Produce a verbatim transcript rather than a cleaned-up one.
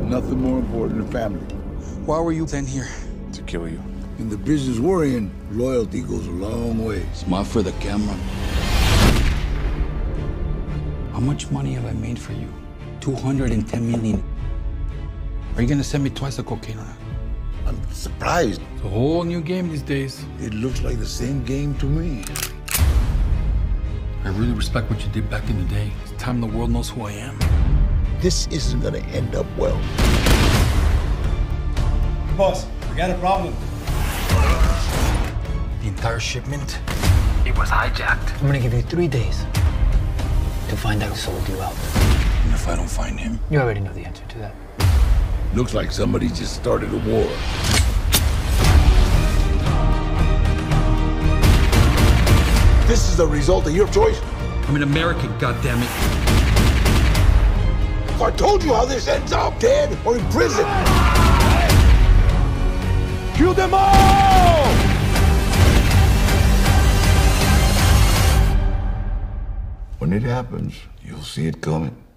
nothing more important than family. Why were you then here? To kill you. In the business we're in, loyalty goes a long way. Smile for the camera. How much money have I made for you? two hundred ten million. Are you gonna send me twice the cocaine or not? I'm surprised. It's a whole new game these days. It looks like the same game to me. I really respect what you did back in the day. It's time the world knows who I am. This isn't gonna end up well. Boss, we got a problem. The entire shipment? It was hijacked. I'm gonna give you three days to find out who sold you out. And if I don't find him? You already know the answer to that. Looks like somebody just started a war. This is the result of your choice. I'm an American, goddammit. If I told you how this ends up, dead or in prison. Kill them all! When it happens, you'll see it coming.